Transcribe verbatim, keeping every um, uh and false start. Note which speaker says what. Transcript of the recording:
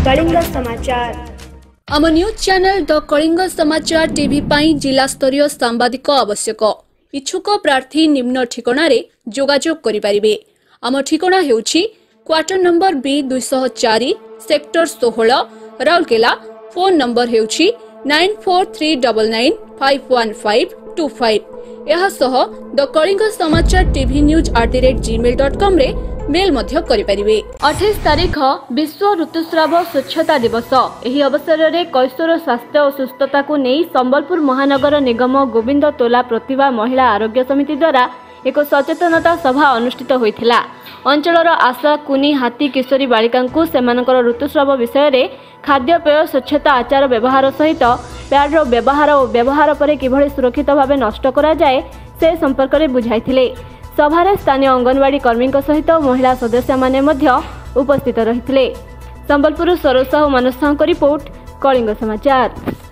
Speaker 1: कलिंग समाचार।
Speaker 2: आम news channel the Kalinga Samachar TV पाई जिला स्तरीय सांबादिक आवश्यक। इच्छुक प्रार्थी निम्न ठिकाना रे जोगाजोग करि परिबे। आम ठिकाना हेउछि क्वार्टर नंबर बी दो सौ चार सेक्टर सोलह राउरकेला। फोन नंबर हेउछि nine four three nine nine five one five two five. यह सह the Kalinga Samachar TV news at the rate Gmail dot com रे मेल मध्य करि परिबे। अट्ठाईस तारीख विश्व ऋतुस्राव स्वच्छता दिवस। एही अवसर में कैशोर स्वास्थ्य और सुस्थता को नहीं संबलपुर महानगर निगम गोविंद तोला प्रतिभा महिला आरोग्य समिति द्वारा एक सचेतनता सभा अनुष्ठित होइथिला। अंचलर आशा कुनी हाथी किशोरी बालिका सेमानकर ऋतुस्राव विषय में खाद्यपेय स्वच्छता आचार व्यवहार सहित प्याडर व्यवहार और व्यवहार पर किभଳି सुरक्षित भाव नष्ट करा जाए से संपर्क में बुझाइथिले। सभारे स्थानीय अंगनवाड़ी कर्मी सहित महिला सदस्य माने मध्य उपस्थित रहिथिले। संबलपुर सरोज साहू मनोज साहू रिपोर्ट कलिंग समाचार।